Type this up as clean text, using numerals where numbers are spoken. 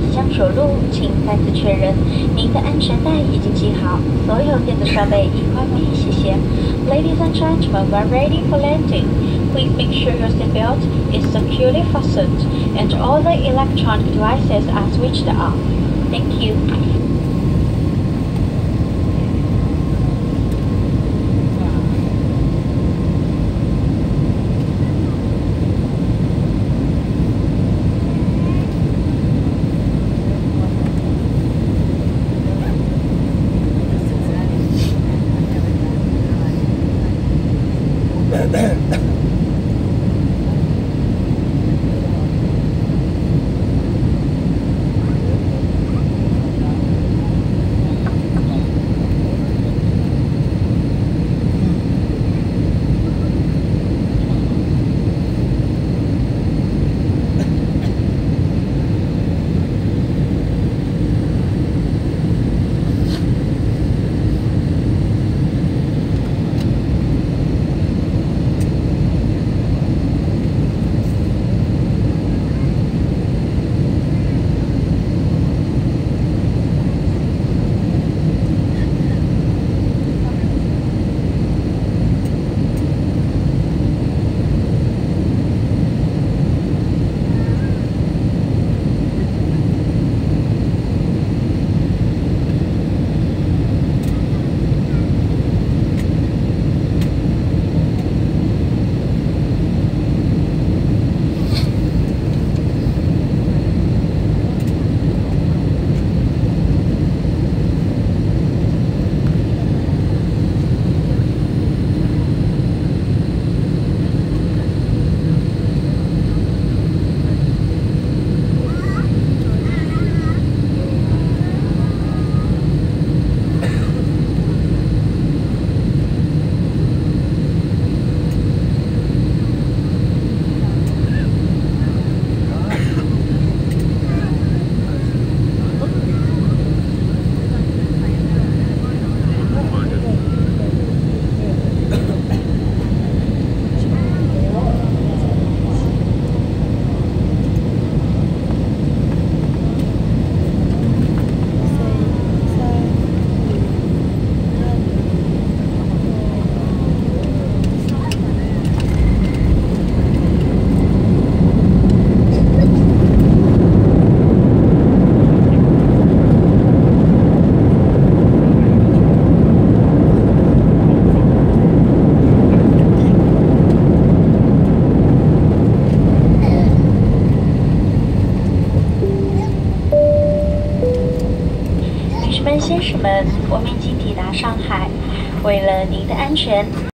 即将着陆，请再次确认您的安全带已经系好，所有电子设备已关闭，谢谢。Ladies and gentlemen, we're ready for landing. Please make sure your seatbelt is securely fastened and all the electronic devices are switched off. Thank you. 女士们、先生们，我们已经抵达上海。为了您的安全，